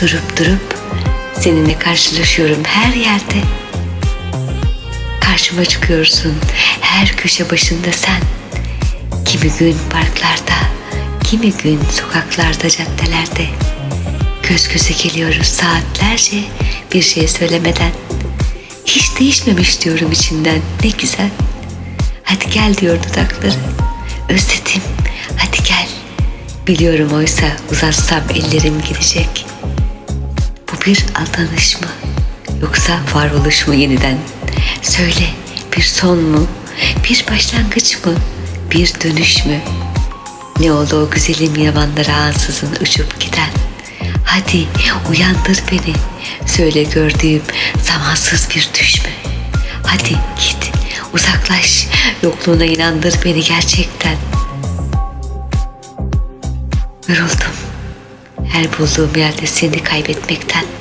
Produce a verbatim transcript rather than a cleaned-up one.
Durup durup seninle karşılaşıyorum her yerde. Karşıma çıkıyorsun her köşe başında sen. Kimi gün parklarda, kimi gün sokaklarda, caddelerde. Göz göze geliyoruz saatlerce bir şey söylemeden. Hiç değişmemiş diyorum içinden, ne güzel. Hadi gel diyor dudakları. Özledim, hadi gel. Biliyorum oysa uzatsam ellerim gidecek. Bu bir aldanış mı? Yoksa varoluş mu yeniden? Söyle, bir son mu? Bir başlangıç mı? Bir dönüş mü? Ne oldu o güzelim yabanlara ansızın uçup giden? Hadi uyandır beni. Söyle gördüğüm zamansız bir düş mü? Hadi git, uzaklaş. Yokluğuna inandır beni gerçekten. Yoruldum her bulduğum yerde seni kaybetmekten.